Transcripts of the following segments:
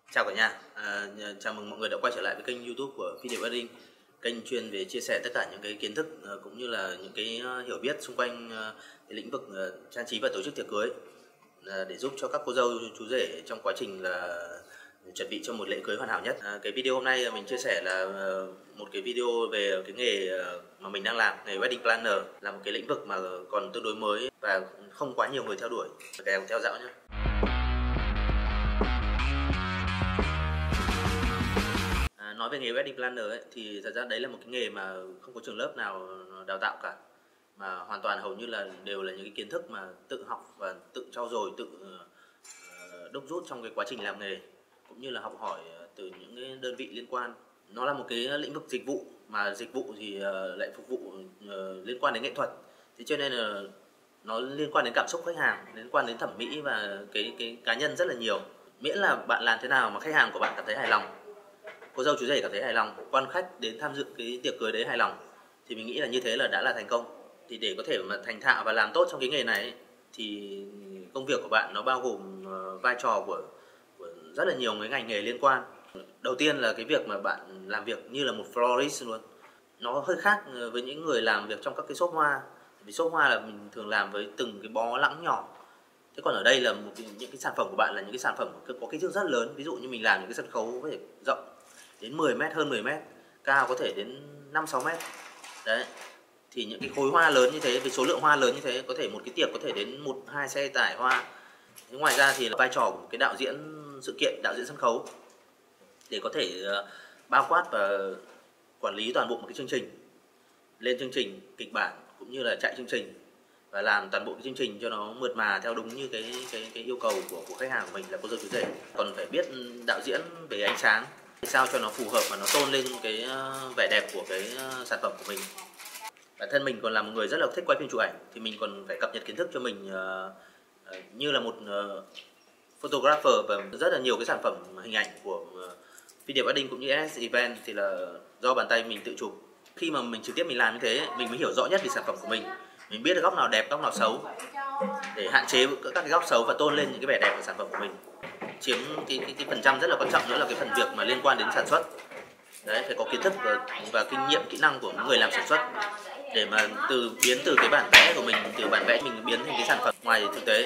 Chào cả nhà, chào mừng mọi người đã quay trở lại với kênh YouTube của Phi Điệp Wedding, kênh chuyên về chia sẻ tất cả những cái kiến thức cũng như là những cái hiểu biết xung quanh cái lĩnh vực trang trí và tổ chức tiệc cưới để giúp cho các cô dâu chú rể trong quá trình là chuẩn bị cho một lễ cưới hoàn hảo nhất. Cái video hôm nay mình chia sẻ là một cái video về cái nghề mà mình đang làm, nghề Wedding Planner, là một cái lĩnh vực mà còn tương đối mới và không quá nhiều người theo đuổi. Kèm theo dõi nhé. Nói về nghề Wedding Planner ấy, thì thật ra đấy là một cái nghề mà không có trường lớp nào đào tạo cả, mà hoàn toàn hầu như là đều là những cái kiến thức mà tự học và tự trau dồi, tự đúc rút trong cái quá trình làm nghề, cũng như là học hỏi từ những cái đơn vị liên quan. Nó là một cái lĩnh vực dịch vụ, mà dịch vụ thì lại phục vụ liên quan đến nghệ thuật, thế cho nên là nó liên quan đến cảm xúc khách hàng, liên quan đến thẩm mỹ và cái cá nhân rất là nhiều. Miễn là bạn làm thế nào mà khách hàng của bạn cảm thấy hài lòng, cô dâu chú rể cảm thấy hài lòng, quan khách đến tham dự cái tiệc cưới đấy hài lòng, thì mình nghĩ là như thế là đã là thành công. Thì để có thể mà thành thạo và làm tốt trong cái nghề này ấy, thì công việc của bạn nó bao gồm vai trò của rất là nhiều cái ngành nghề liên quan. Đầu tiên là cái việc mà bạn làm việc như là một florist luôn. Nó hơi khác với những người làm việc trong các cái shop hoa. Vì shop hoa là mình thường làm với từng cái bó lẵng nhỏ. Thế còn ở đây là những cái sản phẩm của bạn là những cái sản phẩm có kích thước rất lớn. Ví dụ như mình làm những cái sân khấu có thể rộng đến 10 m, hơn 10 m, cao có thể đến 5-6 m. Đấy. Thì những cái khối hoa lớn như thế, với số lượng hoa lớn như thế, có thể một cái tiệc có thể đến 1-2 xe tải hoa. Thế ngoài ra thì là vai trò của một cái đạo diễn sự kiện, đạo diễn sân khấu, để có thể bao quát và quản lý toàn bộ một cái chương trình, lên chương trình, kịch bản cũng như là chạy chương trình, và làm toàn bộ cái chương trình cho nó mượt mà theo đúng như cái yêu cầu của khách hàng của mình là cô dâu chú rể. Còn phải biết đạo diễn về ánh sáng sao cho nó phù hợp và nó tôn lên cái vẻ đẹp của cái sản phẩm của mình. Bản thân mình còn là một người rất là thích quay phim chụp ảnh, thì mình còn phải cập nhật kiến thức cho mình như là một photographer, và rất là nhiều cái sản phẩm hình ảnh của Phi Điệp Wedding cũng như SS Event thì là do bàn tay mình tự chụp. Khi mà mình trực tiếp mình làm như thế, mình mới hiểu rõ nhất về sản phẩm của mình biết được góc nào đẹp, góc nào xấu, để hạn chế các cái góc xấu và tôn lên những cái vẻ đẹp của sản phẩm của mình. Chiếm cái phần trăm rất là quan trọng nữa là cái phần việc mà liên quan đến sản xuất. Đấy, phải có kiến thức và kinh nghiệm, kỹ năng của những người làm sản xuất, để mà biến từ cái bản vẽ của mình, từ bản vẽ mình biến thành cái sản phẩm ngoài thực tế.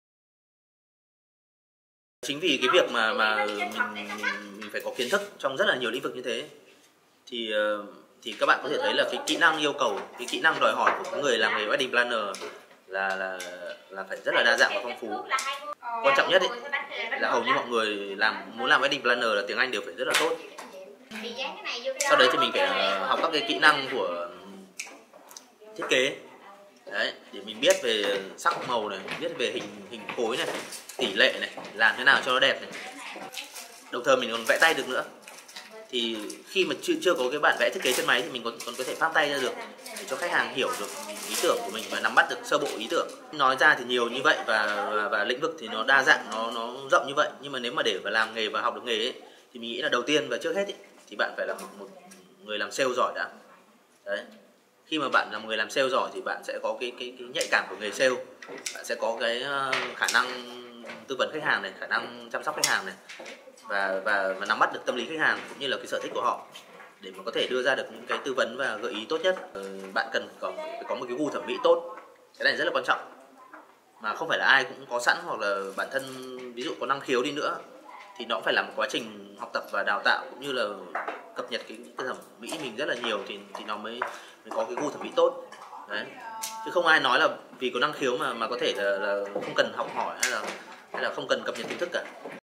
Chính vì cái việc mà mình phải có kiến thức trong rất là nhiều lĩnh vực như thế, thì các bạn có thể thấy là cái kỹ năng yêu cầu, cái kỹ năng đòi hỏi của người làm nghề wedding planner là phải rất là đa dạng và phong phú. Quan trọng nhất ấy, là hầu như mọi người muốn làm wedding planner là tiếng Anh đều phải rất là tốt. Sau đấy thì mình phải học các cái kỹ năng của thiết kế. Đấy, để mình biết về sắc màu này, biết về hình khối này, tỷ lệ này, làm thế nào cho nó đẹp này. Đồng thời mình còn vẽ tay được nữa. Thì khi mà chưa có cái bản vẽ thiết kế trên máy thì mình còn có thể phát tay ra được, để cho khách hàng hiểu được ý tưởng của mình và nắm bắt được sơ bộ ý tưởng. Nói ra thì nhiều như vậy và lĩnh vực thì nó đa dạng, nó rộng như vậy, nhưng mà nếu mà để làm nghề và học được nghề ấy, thì mình nghĩ là đầu tiên và trước hết ấy, thì bạn phải là một người làm sale giỏi đã. Đấy. Khi mà bạn là một người làm sale giỏi thì bạn sẽ có cái nhạy cảm của nghề sale, bạn sẽ có cái khả năng tư vấn khách hàng này, khả năng chăm sóc khách hàng này, và nắm bắt được tâm lý khách hàng cũng như là cái sở thích của họ, để mà có thể đưa ra được những cái tư vấn và gợi ý tốt nhất. Bạn cần phải có một cái gu thẩm mỹ tốt, cái này rất là quan trọng, mà không phải là ai cũng có sẵn, hoặc là bản thân ví dụ có năng khiếu đi nữa thì nó cũng phải là một quá trình học tập và đào tạo, cũng như là cập nhật cái thẩm mỹ mình rất là nhiều, thì nó mới có cái gu thẩm mỹ tốt. Đấy, chứ không ai nói là vì có năng khiếu mà có thể là không cần học hỏi hay là không cần cập nhật kiến thức cả.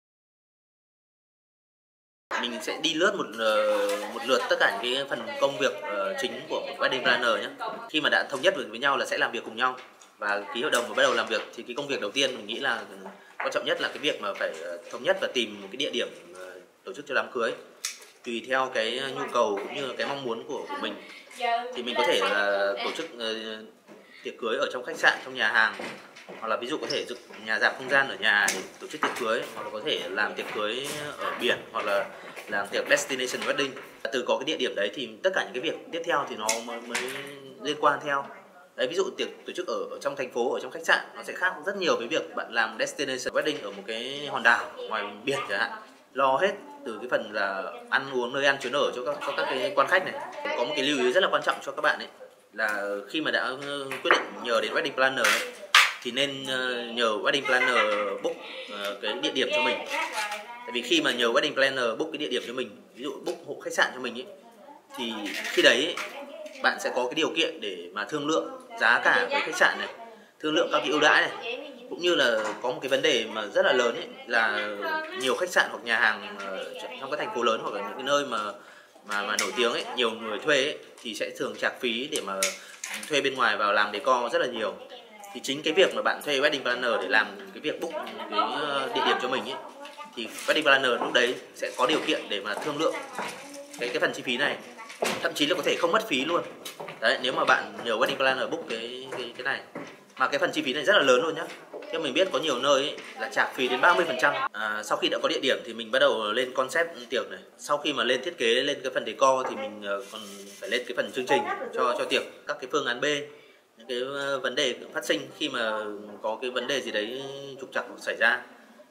Mình sẽ đi lướt một lượt tất cả những cái phần công việc chính của một wedding planner nhé. Khi mà đã thống nhất với nhau là sẽ làm việc cùng nhau và ký hợp đồng và bắt đầu làm việc, thì cái công việc đầu tiên mình nghĩ là quan trọng nhất là cái việc mà phải thống nhất và tìm một cái địa điểm tổ chức cho đám cưới. Tùy theo cái nhu cầu cũng như cái mong muốn của mình, thì mình có thể là tổ chức tiệc cưới ở trong khách sạn, trong nhà hàng, hoặc là ví dụ có thể dựng nhà rạp không gian ở nhà để tổ chức tiệc cưới, hoặc là có thể làm tiệc cưới ở biển, hoặc là làm tiệc destination wedding. Từ có cái địa điểm đấy thì tất cả những cái việc tiếp theo thì nó mới liên quan theo. Đấy, ví dụ tiệc tổ chức ở trong thành phố, ở trong khách sạn, nó sẽ khác rất nhiều với việc bạn làm destination wedding ở một cái hòn đảo ngoài biển chẳng hạn. lo hết từ cái phần là ăn uống, nơi ăn chốn ở cho các cái quan khách này. Có một cái lưu ý rất là quan trọng cho các bạn ấy là khi mà đã quyết định nhờ đến wedding planner ấy, thì nên nhờ wedding planner book cái địa điểm cho mình. Tại vì khi mà nhờ wedding planner book cái địa điểm cho mình, ví dụ book hộ khách sạn cho mình ấy, thì khi đấy bạn sẽ có cái điều kiện để mà thương lượng giá cả với khách sạn này, thương lượng các cái ưu đãi này, cũng như là có một cái vấn đề mà rất là lớn ấy, là nhiều khách sạn hoặc nhà hàng trong các thành phố lớn hoặc là những cái nơi mà nổi tiếng ấy, nhiều người thuê ấy, thì sẽ thường chạc phí để mà thuê bên ngoài vào làm decor rất là nhiều. Thì chính cái việc mà bạn thuê wedding planner để làm cái việc book cái địa điểm cho mình ấy, thì wedding planner lúc đấy sẽ có điều kiện để mà thương lượng cái phần chi phí này, thậm chí là có thể không mất phí luôn đấy nếu mà bạn nhờ wedding planner book cái này. Mà cái phần chi phí này rất là lớn luôn nhá. Theo mình biết có nhiều nơi ấy, là chạc phí đến 30%. Sau khi đã có địa điểm thì mình bắt đầu lên concept tiệc này. Sau khi mà lên thiết kế, lên cái phần decor thì mình còn phải lên cái phần chương trình cho tiệc, các cái phương án B, những cái vấn đề phát sinh khi mà có cái vấn đề gì đấy trục trặc xảy ra.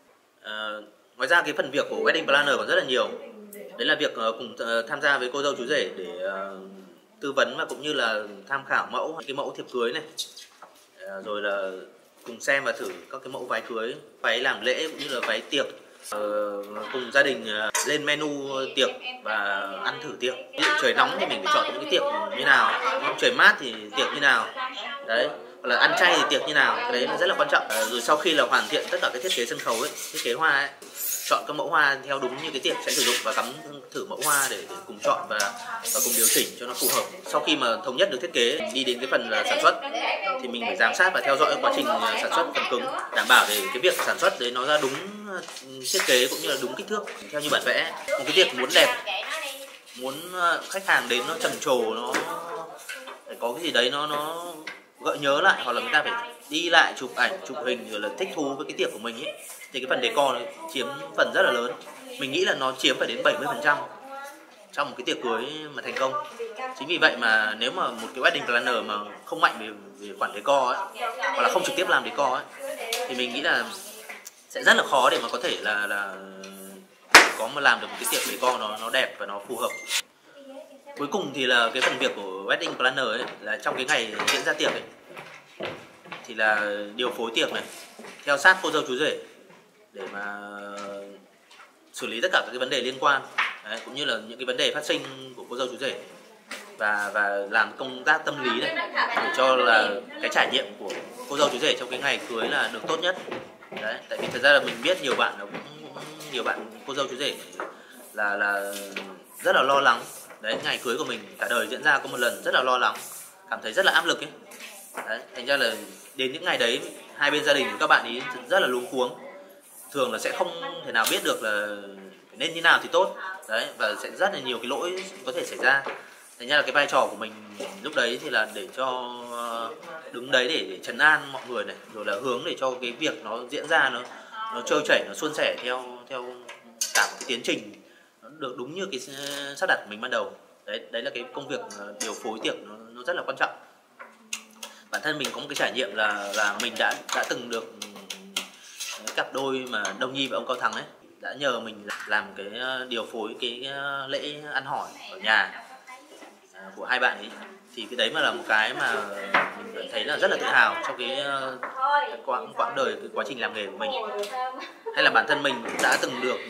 Ngoài ra cái phần việc của wedding planner còn rất là nhiều. Đấy là việc cùng tham gia với cô dâu chú rể để tư vấn và cũng như là tham khảo mẫu, cái mẫu thiệp cưới này, rồi là cùng xem và thử các cái mẫu váy cưới, váy làm lễ cũng như là váy tiệc, cùng gia đình lên menu tiệc và ăn thử tiệc. Ví dụ trời nóng thì mình phải chọn những cái tiệc như nào, trời mát thì tiệc như nào đấy, hoặc là ăn chay thì tiệc như nào, cái đấy là rất là quan trọng. Rồi sau khi là hoàn thiện tất cả cái thiết kế sân khấu ấy, thiết kế hoa ấy, chọn các mẫu hoa theo đúng như cái tiệc sẽ sử dụng và cắm thử mẫu hoa để cùng chọn và cùng điều chỉnh cho nó phù hợp. Sau khi mà thống nhất được thiết kế, đi đến cái phần là sản xuất thì mình phải giám sát và theo dõi quá trình sản xuất phần cứng, đảm bảo để cái việc sản xuất đấy nó ra đúng thiết kế cũng như là đúng kích thước theo như bản vẽ. Một cái tiệc muốn đẹp, muốn khách hàng đến nó trầm trồ, nó phải có cái gì đấy nó gợi nhớ lại, hoặc là người ta phải đi lại chụp ảnh, chụp hình rồi là thích thú với cái tiệc của mình ấy, thì cái phần decor nó chiếm phần rất là lớn. Mình nghĩ là nó chiếm phải đến 70% trong một cái tiệc cưới mà thành công. Chính vì vậy mà nếu mà một cái wedding planner mà không mạnh về khoản decor ấy, hoặc là không trực tiếp làm decor ấy, thì mình nghĩ là sẽ rất là khó để mà có thể là có mà làm được một cái tiệc decor nó đẹp và nó phù hợp. Cuối cùng thì là cái phần việc của wedding planner ấy, là trong cái ngày diễn ra tiệc ấy, thì là điều phối tiệc này, theo sát cô dâu chú rể để mà xử lý tất cả các cái vấn đề liên quan đấy, cũng như là những cái vấn đề phát sinh của cô dâu chú rể, và làm công tác tâm lý này để cho là cái trải nghiệm của cô dâu chú rể trong cái ngày cưới là được tốt nhất đấy. Tại vì thật ra là mình biết nhiều bạn nhiều bạn cô dâu chú rể là rất là lo lắng đấy, ngày cưới của mình cả đời diễn ra có một lần, rất là lo lắng, cảm thấy rất là áp lực ấy đấy. Thành ra là đến những ngày đấy hai bên gia đình các bạn ấy rất là luống cuống, thường là sẽ không thể nào biết được là nên như nào thì tốt đấy, và sẽ rất là nhiều cái lỗi có thể xảy ra. Thành ra là cái vai trò của mình lúc đấy thì là để cho đứng đấy để trấn an mọi người này, rồi là hướng để cho cái việc nó diễn ra nó trôi chảy, nó suôn sẻ theo cả một cái tiến trình nó được đúng như cái sắp đặt của mình ban đầu. Đấy là cái công việc điều phối tiệc nó rất là quan trọng. Bản thân mình có một cái trải nghiệm là mình đã từng được cặp đôi mà Đông Nhi và ông Cao Thắng ấy đã nhờ mình làm cái điều phối cái lễ ăn hỏi ở nhà của hai bạn ấy. Thì cái đấy mà là một cái mà mình thấy là rất là tự hào trong cái quãng đời, cái quá trình làm nghề của mình. Hay là bản thân mình cũng đã từng được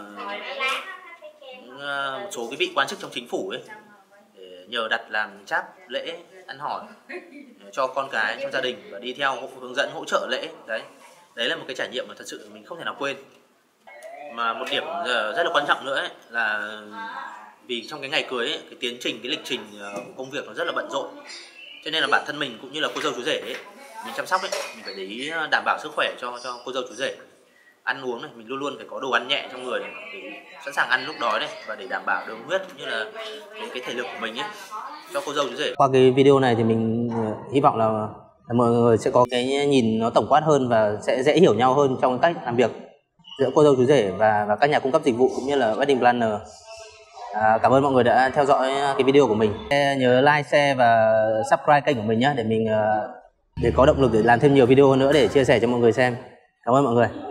một số cái vị quan chức trong chính phủ ấy để nhờ đặt làm cháp lễ ăn hỏi cho con cái trong gia đình và đi theo hướng dẫn hỗ trợ lễ đấy là một cái trải nghiệm mà thật sự mình không thể nào quên. Mà một điểm rất là quan trọng nữa ấy, là vì trong cái ngày cưới ấy, cái tiến trình, cái lịch trình của công việc nó rất là bận rộn, cho nên là bản thân mình cũng như là cô dâu chú rể ấy, mình chăm sóc ấy, mình phải để ý đảm bảo sức khỏe cho cô dâu chú rể. Ăn uống này, mình luôn luôn phải có đồ ăn nhẹ trong người này, để sẵn sàng ăn lúc đói này, và để đảm bảo đường huyết cũng như là cái thể lực của mình ấy cho cô dâu chú rể. Qua cái video này thì mình hy vọng là mọi người sẽ có cái nhìn nó tổng quát hơn và sẽ dễ hiểu nhau hơn trong cách làm việc giữa cô dâu chú rể và các nhà cung cấp dịch vụ cũng như là wedding planner. Cảm ơn mọi người đã theo dõi cái video của mình. Nhớ like, share và subscribe kênh của mình nhé, để mình để có động lực để làm thêm nhiều video nữa để chia sẻ cho mọi người xem. Cảm ơn mọi người.